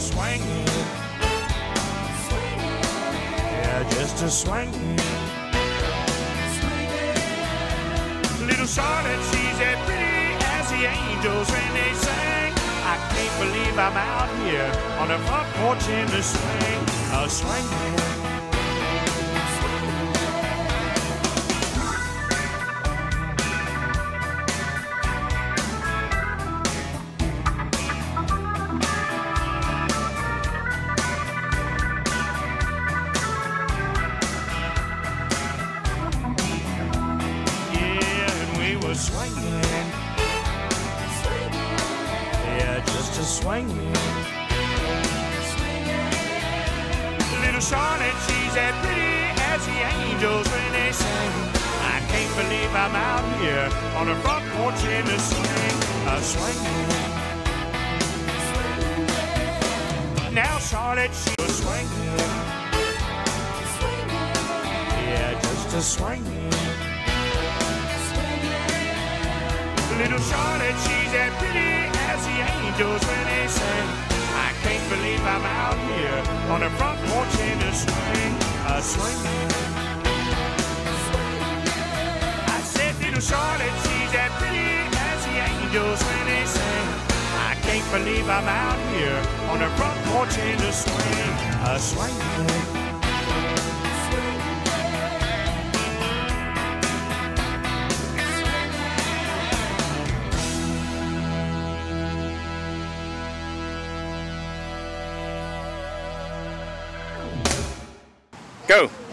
swinging. Yeah, just a swinging. Little Charlotte, she's as pretty as the angels when they sing. I can't believe I'm out here on the front porch in the swing, a swinging. Swinging, yeah, just a swinging. Little Charlotte, she's as pretty as the angels when they sing. I can't believe I'm out here on the front porch in the swing, a swinging. Now Charlotte, she's swinging, yeah, just a swinging. Little Charlotte, she's as pretty as the angels when they sing. I can't believe I'm out here on the front porch in the swing, a swinging. I said, little Charlotte, she's as pretty as the angels when they sing. I can't believe I'm out here on the front porch in the swing, a swinging. Go.